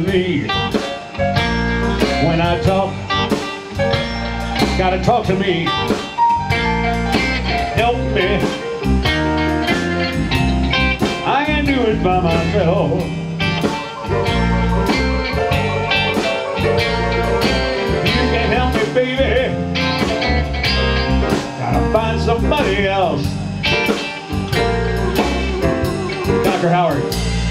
to me. When I talk, gotta talk to me. Help me, I can't do it by myself. You can help me, baby. Gotta find somebody else. Dr. Howard.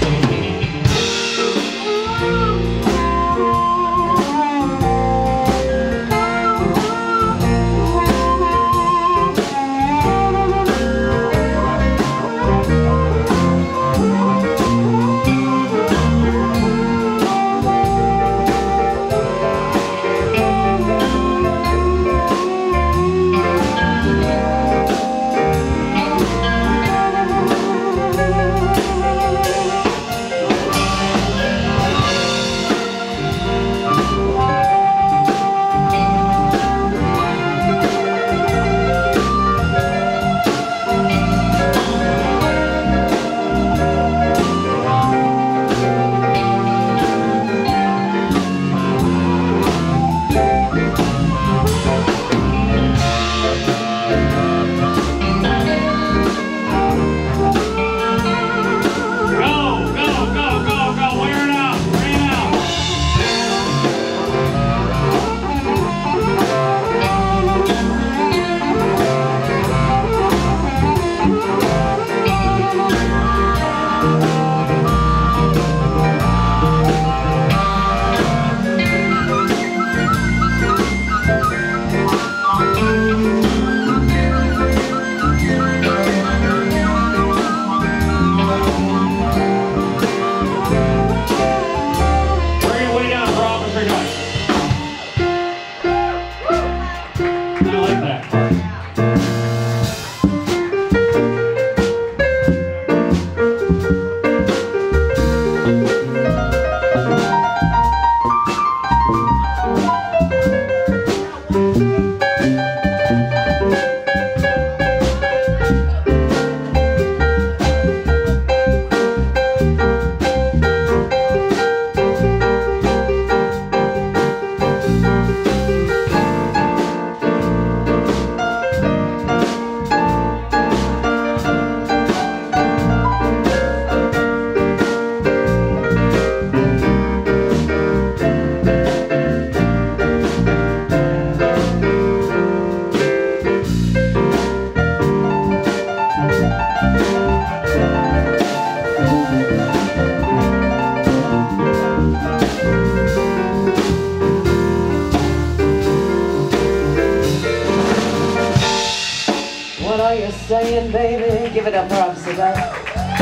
What are you saying, baby? Give it up for Officer Bell.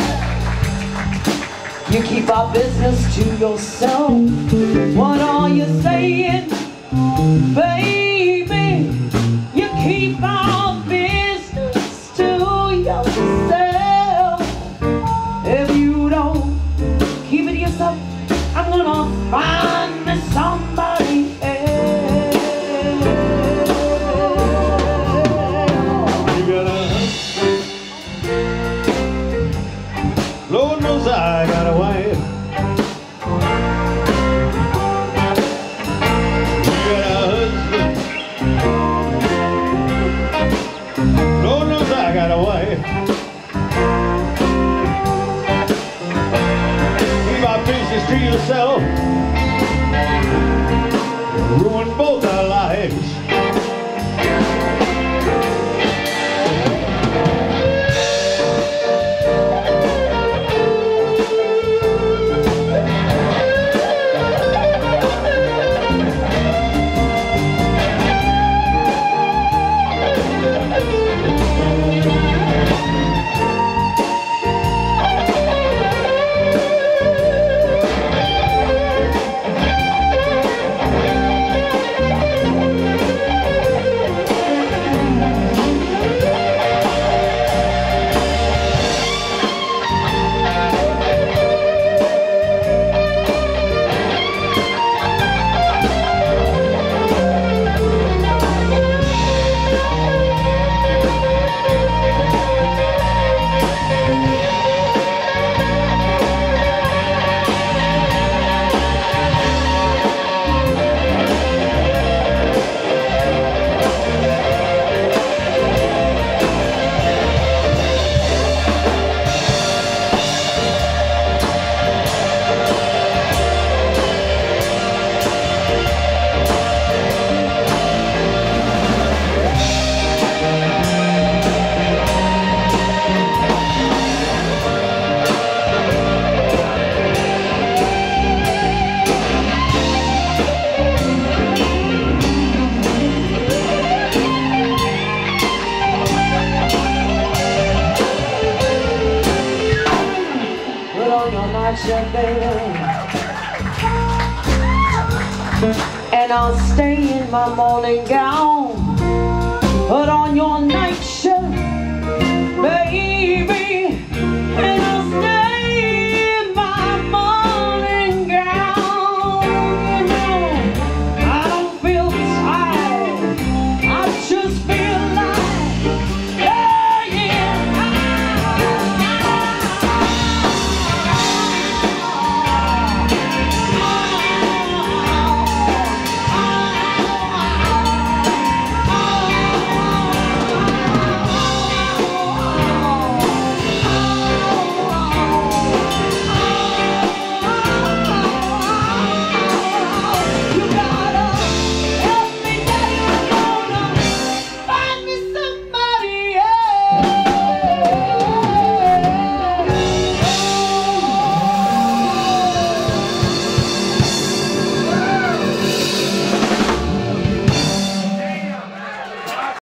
You keep our business to yourself. What are you saying, baby? You keep our business to yourself. If you don't keep it to yourself, I'm gonna find me somebody else. Lord knows I got a wife. You got a husband. your bed, and I'll stay in my morning gown, put on your night shirt